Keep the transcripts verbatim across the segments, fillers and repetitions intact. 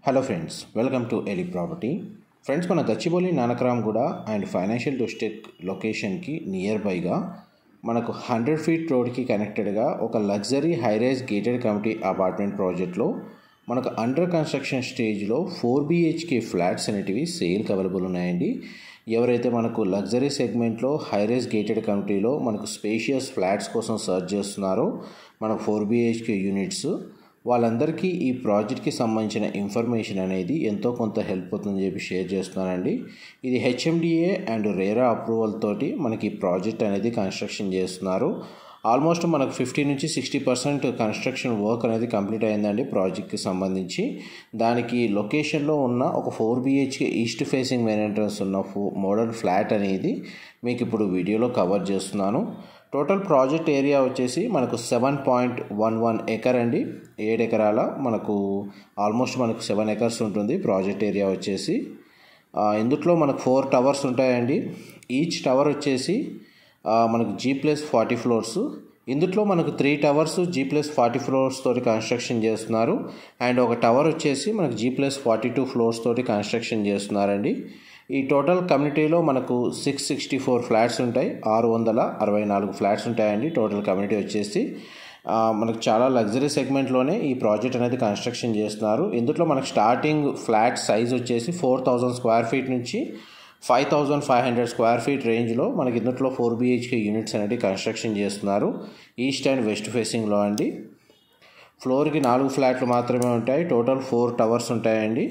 Hello friends, welcome to Eli property. Friends, మన Gachibowli Nanakramguda and financial district లొకేషన్కి near బైగా మనకు హండ్రెడ్ ఫీట్ రోడ్కి కనెక్టెడ్గా ఒక luxury high rise gated community apartment ప్రాజెక్ట్లో మనకు అండర్ కన్స్ట్రక్షన్ స్టేజ్లో ఫోర్ బిహెచ్కే ఫ్లాట్స్ అనేటివి సేల్కి అవైలబుల్ ఉన్నాయండి. ఎవరైతే మనకు లగ్జరీ సెగ్మెంట్లో హైరైజ్ గేటెడ్ కమ్యూనిటీలో మనకు స్పేషియస్ ఫ్లాట్స్ కోసం సర్చ్ చేస్తున్నారో మనకు ఫోర్ బిహెచ్కే యూనిట్స్, వాళ్ళందరికీ ఈ ప్రాజెక్ట్కి సంబంధించిన ఇన్ఫర్మేషన్ అనేది ఎంతో కొంత హెల్ప్ అవుతుందని చెప్పి షేర్ చేస్తున్నానండి. ఇది హెచ్ఎండిఏ అండ్ రేరా అప్రూవల్ తోటి మనకి ఈ ప్రాజెక్ట్ అనేది కన్స్ట్రక్షన్ చేస్తున్నారు. ఆల్మోస్ట్ మనకు ఫిఫ్టీ నుంచి సిక్స్టీ పర్సెంట్ కన్స్ట్రక్షన్ వర్క్ అనేది కంప్లీట్ అయిందండి ప్రాజెక్ట్కి సంబంధించి. దానికి లొకేషన్లో ఉన్న ఒక four BHK east facing main entrance ఉన్న ఫో మోడల్ ఫ్లాట్ అనేది మీకు ఇప్పుడు వీడియోలో కవర్ చేస్తున్నాను. టోటల్ ప్రాజెక్ట్ ఏరియా వచ్చేసి మనకు seven point one one acre అండి. ఏడు ఎకరాల మనకు ఆల్మోస్ట్ మనకు సెవెన్ ఎకర్స్ ఉంటుంది ప్రాజెక్ట్ ఏరియా వచ్చేసి. ఇందులో మనకు ఫోర్ టవర్స్ ఉంటాయండి. ఈచ్ టవర్ వచ్చేసి మనకు జీ ప్లస్ ఫార్టీ ఫ్లోర్స్. ఇందులో మనకు three towers G plus forty floors తోటి కన్స్ట్రక్షన్ చేస్తున్నారు. అండ్ ఒక టవర్ వచ్చేసి మనకు G plus forty two floors తోటి కన్స్ట్రక్షన్ చేస్తున్నారండి. ఈ టోటల్ కమ్యూనిటీలో మనకు సిక్స్ సిక్స్టీ ఫోర్ ఫ్లాట్స్ ఉంటాయి. ఆరు వందల అరవై నాలుగు ఫ్లాట్స్ ఉంటాయండి టోటల్ కమ్యూనిటీ వచ్చేసి. మనకు చాలా లగ్జరీ సెగ్మెంట్లోనే ఈ ప్రాజెక్ట్ అనేది కన్స్ట్రక్షన్ చేస్తున్నారు. ఇందులో మనకు స్టార్టింగ్ ఫ్లాట్ సైజ్ వచ్చేసి ఫోర్ థౌజండ్ స్క్వేర్ ఫీట్ నుంచి five thousand five hundred square feet రేంజ్లో మనకి ఇందులో ఫోర్ బిహెచ్కే యూనిట్స్ అనేది కన్స్ట్రక్షన్ చేస్తున్నారు. ఈస్ట్ అండ్ వెస్ట్ ఫేసింగ్లో అండి. ఫ్లోర్కి నాలుగు ఫ్లాట్లు మాత్రమే ఉంటాయి. టోటల్ ఫోర్ టవర్స్ ఉంటాయండి.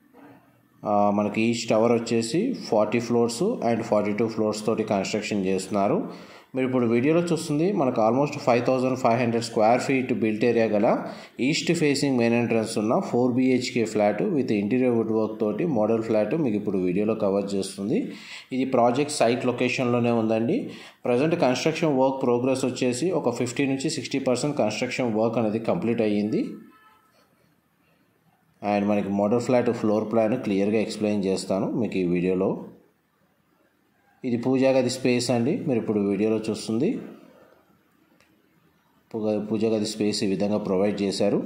మనకి ఈచ్ టవర్ వచ్చేసి forty floors and forty two floors తోటి కన్స్ట్రక్షన్ చేస్తున్నారు. మీరు ఇప్పుడు వీడియోలో చూస్తుంది మనకు almost five thousand five hundred square feet built area గల ఈస్ట్ ఫేసింగ్ మెయిన్ ఎంట్రన్స్ ఉన్న four BHK flat with interior wood work తోటి మోడల్ ఫ్లాట్ మీకు ఇప్పుడు వీడియోలో కవర్ చేస్తుంది. ఇది ప్రాజెక్ట్ సైట్ లొకేషన్లోనే ఉందండి. ప్రజెంట్ కన్స్ట్రక్షన్ వర్క్ ప్రోగ్రెస్ వచ్చేసి ఒక ఫిఫ్టీ నుంచి సిక్స్టీ పర్సెంట్ కన్స్ట్రక్షన్ వర్క్ అనేది కంప్లీట్ అయ్యింది. అండ్ మనకి మోడల్ ఫ్లాట్ ఫ్లోర్ ప్లాన్ క్లియర్గా ఎక్స్ప్లెయిన్ చేస్తాను మీకు ఈ వీడియోలో. ఇది పూజా గది స్పేస్ అండి. మీరు ఇప్పుడు వీడియోలో చూస్తుంది పూజా గది స్పేస్ ఈ విధంగా ప్రొవైడ్ చేశారు.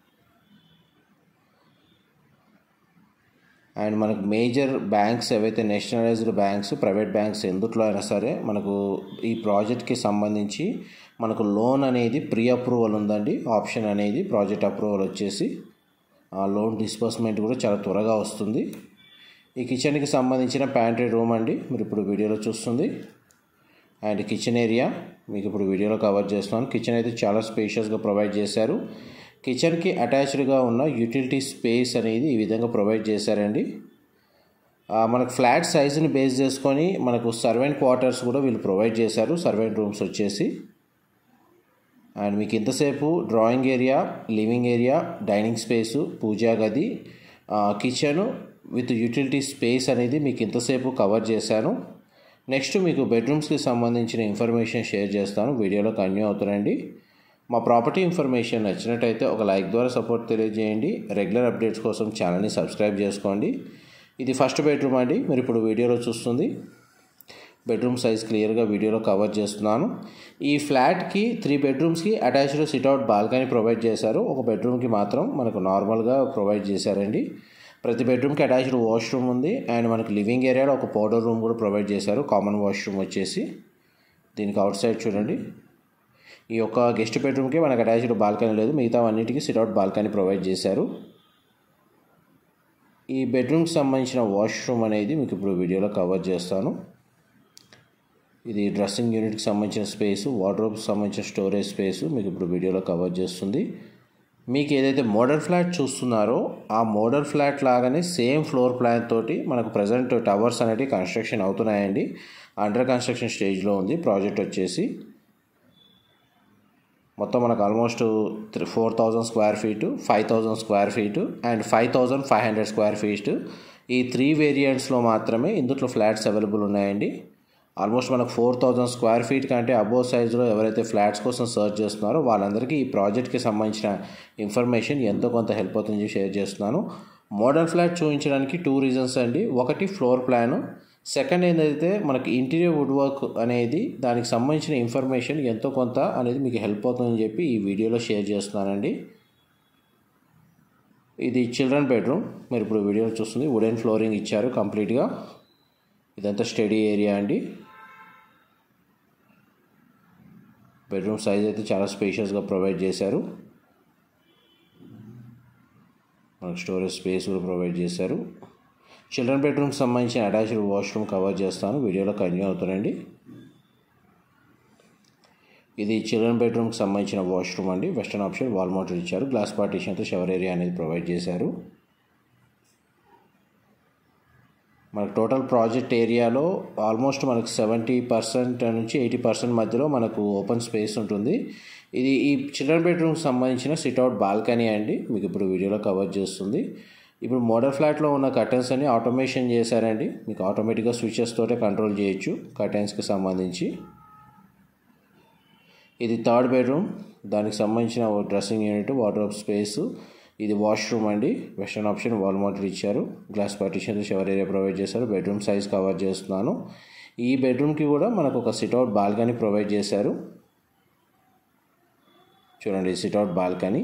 అండ్ మనకు మేజర్ బ్యాంక్స్ ఏవైతే నేషనలైజ్డ్ బ్యాంక్స్, ప్రైవేట్ బ్యాంక్స్ ఎందుట్లో అయినా సరే మనకు ఈ ప్రాజెక్ట్కి సంబంధించి మనకు లోన్ అనేది ప్రీ అప్రూవల్ ఉందండి. ఆప్షన్ అనేది ప్రాజెక్ట్ అప్రూవల్ వచ్చేసి ఆ లోన్ డిస్బర్స్మెంట్ కూడా చాలా త్వరగా వస్తుంది. ఈ కిచెన్కి సంబంధించిన ప్యాంట్రీ రూమ్ అండి మీరు ఇప్పుడు వీడియోలో చూస్తుంది. అండ్ కిచెన్ ఏరియా మీకు ఇప్పుడు వీడియోలో కవర్ చేస్తున్నాను. కిచెన్ అయితే చాలా స్పేషియస్గా ప్రొవైడ్ చేశారు. కిచెన్కి అటాచ్డ్గా ఉన్న యూటిలిటీ స్పేస్ అనేది ఈ విధంగా ప్రొవైడ్ చేశారండి. మనకు ఫ్లాట్ సైజుని బేస్ చేసుకొని మనకు సర్వెంట్ క్వార్టర్స్ కూడా వీళ్ళు ప్రొవైడ్ చేశారు. సర్వెంట్ రూమ్స్ వచ్చేసి అండ్ మీకు ఇంతసేపు drawing area, living area, dining space, పూజా గది, కిచెను విత్ యూటిలిటీ స్పేస్ అనేది మీకు ఇంతసేపు కవర్ చేశాను. నెక్స్ట్ మీకు బెడ్రూమ్స్కి సంబంధించిన ఇన్ఫర్మేషన్ షేర్ చేస్తాను. వీడియోలో కంటిన్యూ అవుతానండి. మా ప్రాపర్టీ ఇన్ఫర్మేషన్ నచ్చినట్టయితే ఒక లైక్ ద్వారా సపోర్ట్ తెలియజేయండి. రెగ్యులర్ అప్డేట్స్ కోసం ఛానల్ని సబ్స్క్రైబ్ చేసుకోండి. ఇది ఫస్ట్ బెడ్రూమ్ అండి మీరు ఇప్పుడు వీడియోలో చూస్తుంది. బెడ్రూమ్ సైజ్ క్లియర్గా వీడియోలో కవర్ చేస్తున్నాను. ఈ ఫ్లాట్కి త్రీ బెడ్రూమ్స్కి అటాచ్డ్ సిట్అవుట్ బాల్కనీ ప్రొవైడ్ చేశారు. ఒక బెడ్రూమ్కి మాత్రం మనకు నార్మల్గా ప్రొవైడ్ చేశారండి. ప్రతి బెడ్రూమ్కి అటాచ్డ్ వాష్రూమ్ ఉంది. అండ్ మనకు లివింగ్ ఏరియాలో ఒక పౌడర్ రూమ్ కూడా ప్రొవైడ్ చేశారు. కామన్ వాష్రూమ్ వచ్చేసి దీనికి అవుట్ సైడ్ చూడండి. ఈ యొక్క గెస్ట్ బెడ్రూమ్కి మనకు అటాచ్డ్ బాల్కనీ లేదు. మిగతా అన్నిటికీ సిట్అవుట్ బాల్కనీ ప్రొవైడ్ చేశారు. ఈ బెడ్రూమ్కి సంబంధించిన వాష్రూమ్ అనేది మీకు ఇప్పుడు వీడియోలో కవర్ చేస్తాను. ఇది డ్రెస్సింగ్ యూనిట్కి సంబంధించిన స్పేసు, వార్డ్రోబ్కి సంబంధించిన స్టోరేజ్ స్పేసు మీకు ఇప్పుడు వీడియోలో కవర్ చేస్తుంది. మీకు ఏదైతే మోడల్ ఫ్లాట్ చూస్తున్నారో ఆ మోడల్ ఫ్లాట్ లాగానే సేమ్ ఫ్లోర్ ప్లాన్ తోటి మనకు ప్రజెంట్ టవర్స్ అనేవి కన్స్ట్రక్షన్ అవుతున్నాయండి. అండర్ కన్స్ట్రక్షన్ స్టేజ్లో ఉంది ప్రాజెక్ట్ వచ్చేసి. మొత్తం మనకు almost three four thousand square feet, five thousand square feet and five thousand five hundred square feet ఈ త్రీ వేరియంట్స్లో మాత్రమే ఇందులో ఫ్లాట్స్ అవైలబుల్ ఉన్నాయండి. ఆల్మోస్ట్ మనకు ఫోర్ థౌజండ్ స్క్వేర్ ఫీట్ కంటే అబోవ్ సైజులో ఎవరైతే ఫ్లాట్స్ కోసం సర్చ్ చేస్తున్నారో వాళ్ళందరికీ ఈ ప్రాజెక్ట్కి సంబంధించిన ఇన్ఫర్మేషన్ ఎంతో కొంత హెల్ప్ అవుతుంది షేర్ చేస్తున్నాను. మోడల్ ఫ్లాట్ చూపించడానికి టూ రీజన్స్ అండి. ఒకటి ఫ్లోర్ ప్లాను, సెకండ్ ఏంటంటే మనకి ఇంటీరియర్ వుడ్ వర్క్ అనేది దానికి సంబంధించిన ఇన్ఫర్మేషన్ ఎంతో కొంత అనేది మీకు హెల్ప్ అవుతుందని చెప్పి ఈ వీడియోలో షేర్ చేస్తున్నానండి. ఇది చిల్డ్రన్ బెడ్రూమ్. మీరు ఇప్పుడు వీడియోలో చూస్తుంది వుడెన్ ఫ్లోరింగ్ ఇచ్చారు కంప్లీట్గా. ఇదంతా స్టడీ ఏరియా అండి. బెడ్రూమ్ సైజ్ అయితే చాలా స్పేషియస్గా ప్రొవైడ్ చేశారు. మనకు స్టోరేజ్ స్పేస్ కూడా ప్రొవైడ్ చేశారు. చిల్డ్రన్ బెడ్రూమ్కి సంబంధించిన అటాచ్డ్ వాష్రూమ్ కవర్ చేస్తాను, వీడియోలో కంటిన్యూ అవుతానండి. ఇది చిల్డ్రన్ బెడ్రూమ్కి సంబంధించిన వాష్రూమ్ అండి. వెస్టర్న్ ఆప్షన్ వాల్ మౌంటెడ్ ఇచ్చారు. గ్లాస్ పార్టీషన్తో షవర్ ఏరియా అనేది ప్రొవైడ్ చేశారు. మనకు టోటల్ ప్రాజెక్ట్ ఏరియాలో ఆల్మోస్ట్ మనకు సెవెంటీ పర్సెంట్ నుంచి ఎయిటీ పర్సెంట్ మధ్యలో మనకు ఓపెన్ స్పేస్ ఉంటుంది. ఇది ఈ చిల్డ్రన్ బెడ్రూమ్కి సంబంధించిన సిట్అవుట్ బాల్కనీ అండి, మీకు ఇప్పుడు వీడియోలో కవర్ చేస్తుంది. ఇప్పుడు మోడల్ ఫ్లాట్లో ఉన్న కర్టెన్స్ అన్ని ఆటోమేషన్ చేశారండి. మీకు ఆటోమేటిక్గా స్విచెస్ తోటే కంట్రోల్ చేయొచ్చు కర్టెన్స్కి సంబంధించి. ఇది థర్డ్ బెడ్రూమ్, దానికి సంబంధించిన డ్రెస్సింగ్ యూనిట్, వార్డ్రోబ్ స్పేస్. ఇది వాష్రూమ్ అండి. వెస్టర్న్ ఆప్షన్ వాల్ మౌంటెడ్ ఇచ్చారు. Glass partition shower area provide చేశారు. బెడ్రూమ్ సైజ్ కవర్ చేస్తున్నాను. ఈ బెడ్రూమ్కి కూడా మనకు ఒక సిట్అవుట్ బాల్కనీ ప్రొవైడ్ చేశారు. చూడండి, సిట్అవుట్ బాల్కనీ.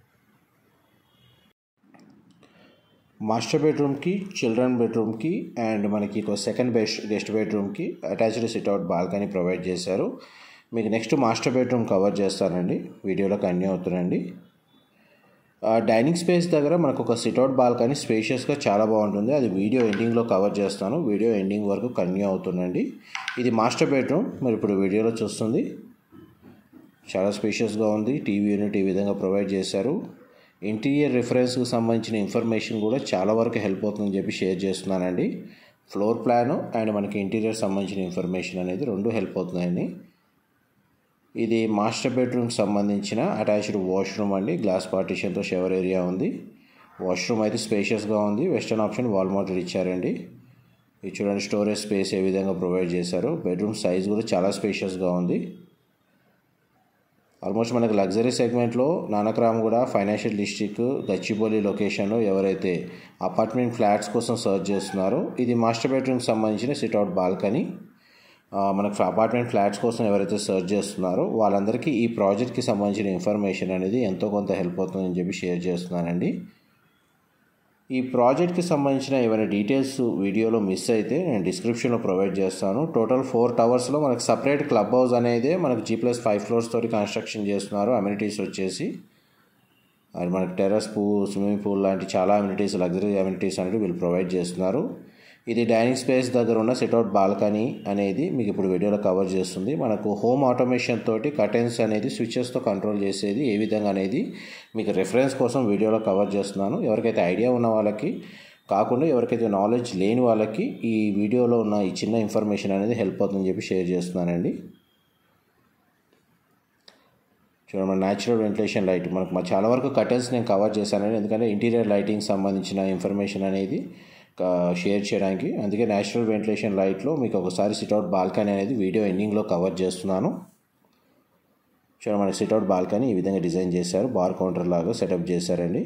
మాస్టర్ బెడ్రూమ్కి, చిల్డ్రన్ బెడ్రూమ్కి అండ్ మనకి ఒక సెకండ్ బెస్ట్ గెస్ట్ బెడ్రూమ్కి అటాచ్డ్ సిట్అవుట్ బాల్కనీ ప్రొవైడ్ చేశారు. మీకు నెక్స్ట్ మాస్టర్ బెడ్రూమ్ కవర్ చేస్తానండి, వీడియోలో కంటిన్యూ అవుతుందండి. డైనింగ్ స్పేస్ దగ్గర మనకు ఒక సిట్అవుట్ బాల్కనీ స్పేషియస్గా చాలా బాగుంటుంది. అది వీడియో ఎండింగ్లో కవర్ చేస్తాను, వీడియో ఎండింగ్ వరకు కంటిన్యూ అవుతుందండి. ఇది మాస్టర్ బెడ్రూమ్, మరి ఇప్పుడు వీడియోలో చూస్తుంది. చాలా స్పేషియస్గా ఉంది. టీవీ యూనిట్ ఈ విధంగా ప్రొవైడ్ చేశారు. ఇంటీరియర్ రిఫరెన్స్కి సంబంధించిన ఇన్ఫర్మేషన్ కూడా చాలా వరకు హెల్ప్ అవుతుందని చెప్పి షేర్ చేస్తున్నానండి. ఫ్లోర్ ప్లాను అండ్ మనకి ఇంటీరియర్ సంబంధించిన ఇన్ఫర్మేషన్ అనేది రెండు హెల్ప్ అవుతున్నాయండి. ఇది మాస్టర్ బెడ్రూమ్కి సంబంధించిన అటాచ్డ్ వాష్రూమ్ అండి. గ్లాస్ పార్టీషన్తో షవర్ ఏరియా ఉంది. వాష్రూమ్ అయితే స్పేషియస్గా ఉంది. వెస్టర్న్ ఆప్షన్ వాల్ మౌంటెడ్ ఇచ్చారండి. ఇది చూడండి, స్టోరేజ్ స్పేస్ ఏ విధంగా ప్రొవైడ్ చేశారు. బెడ్రూమ్ సైజ్ కూడా చాలా స్పేషియస్గా ఉంది. ఆల్మోస్ట్ మనకు లగ్జరీ సెగ్మెంట్లో నానక్రామ్ కూడా ఫైనాన్షియల్ డిస్ట్రిక్ట్ గచ్చిబౌలి లొకేషన్లో ఎవరైతే అపార్ట్మెంట్ ఫ్లాట్స్ కోసం సర్చ్ చేస్తున్నారో ఇది మాస్టర్ బెడ్రూమ్కి సంబంధించిన సిట్అవుట్ బాల్కనీ. మనకు అపార్ట్మెంట్ ఫ్లాట్స్ కోసం ఎవరైతే సర్చ్ చేస్తున్నారో వాళ్ళందరికీ ఈ ప్రాజెక్ట్కి సంబంధించిన ఇన్ఫర్మేషన్ అనేది ఎంతో కొంత హెల్ప్ అవుతుందని చెప్పి షేర్ చేస్తున్నానండి. ఈ ప్రాజెక్ట్కి సంబంధించిన ఏమైనా డీటెయిల్స్ వీడియోలో మిస్ అయితే నేను డిస్క్రిప్షన్లో ప్రొవైడ్ చేస్తాను. టోటల్ ఫోర్ టవర్స్లో మనకు సపరేట్ క్లబ్ హౌస్ అనేది మనకు జీ ప్లస్ ఫైవ్ ఫ్లోర్స్ తోటి కన్స్ట్రక్షన్ చేస్తున్నారు. అమ్యూనిటీస్ వచ్చేసి అది మనకు టెర్రస్ పూల్, స్విమ్మింగ్ పూల్ లాంటి చాలా అమ్యూనిటీస్, లగ్జరీ అమ్యూనిటీస్ అనేవి వీళ్ళు ప్రొవైడ్ చేస్తున్నారు. ఇది డైనింగ్ స్పేస్ దగ్గర ఉన్న సిట్అవుట్ బాల్కనీ అనేది మీకు ఇప్పుడు వీడియోలో కవర్ చేస్తుంది. మనకు హోమ్ ఆటోమేషన్ తోటి కర్టెన్స్ అనేది స్విచెస్తో కంట్రోల్ చేసేది ఏ విధంగా అనేది మీకు రెఫరెన్స్ కోసం వీడియోలో కవర్ చేస్తున్నాను. ఎవరికైతే ఐడియా ఉన్న వాళ్ళకి కాకుండా ఎవరికైతే నాలెడ్జ్ లేని వాళ్ళకి ఈ వీడియోలో ఉన్న ఈ చిన్న ఇన్ఫర్మేషన్ అనేది హెల్ప్ అవుతుందని చెప్పి షేర్ చేస్తున్నానండి. చూడండి, మన న్యాచురల్ వెంటిలేషన్ లైట్ మనకు చాలా వరకు కర్టెన్స్ నేను కవర్ చేశానండి, ఎందుకంటే ఇంటీరియర్ లైటింగ్ సంబంధించిన ఇన్ఫర్మేషన్ అనేది షేర్ చేయడానికి. అందుకే న్యాచురల్ వెంటిలేషన్ లైట్లో మీకు ఒకసారి సిట్అవుట్ బాల్కనీ అనేది వీడియో ఎండింగ్లో కవర్ చేస్తున్నాను. చూడండి, మన సిట్అవుట్ బాల్కనీ ఈ విధంగా డిజైన్ చేశారు. బార్ కౌంటర్ లాగా సెటప్ చేశారండి.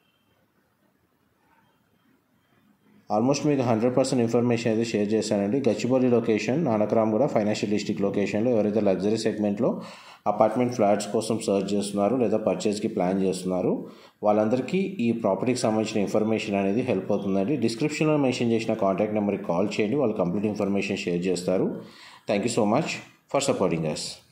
ఆల్మోస్ట్ మీకు హండ్రెడ్ పర్సెంట్ ఇన్ఫర్మేషన్ అయితే షేర్ చేశానండి. గచ్చిబౌలి లొకేషన్, నానక్రామ్ కూడా ఫైనాన్షియల్ డిస్ట్రిక్ట్ లొకేషన్లో ఎవరైతే లగ్జరీ సెగ్మెంట్లో అపార్ట్మెంట్ ఫ్లాట్స్ కోసం సర్చ్ చేస్తున్నారు లేదా పర్చేస్కి ప్లాన్ చేస్తున్నారు వాళ్ళందరికీ ఈ ప్రాపర్టీకి సంబంధించిన ఇన్ఫర్మేషన్ అనేది హెల్ప్ అవుతుందండి. డిస్క్రిప్షన్లో మెన్షన్ చేసిన కాంటాక్ట్ నెంబర్కి కాల్ చేయండి, వాళ్ళు కంప్లీట్ ఇన్ఫర్మేషన్ షేర్ చేస్తారు. Thank you so much for supporting us.